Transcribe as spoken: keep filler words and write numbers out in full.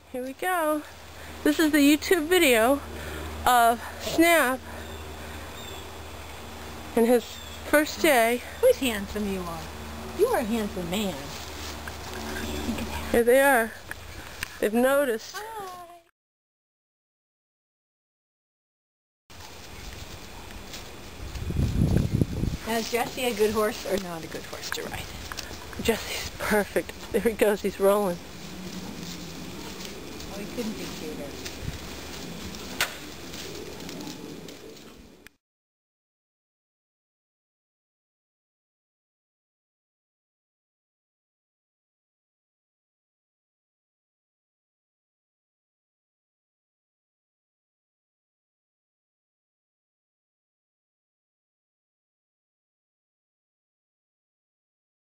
Here we go. This is the YouTube video of Snap and his first day. Who's handsome you are? You are a handsome man. Here they are. They've noticed. Hi. Now, is Jesse a good horse or not a good horse to ride? Jesse's perfect. There he goes. He's rolling. Oh, he couldn't be cuter.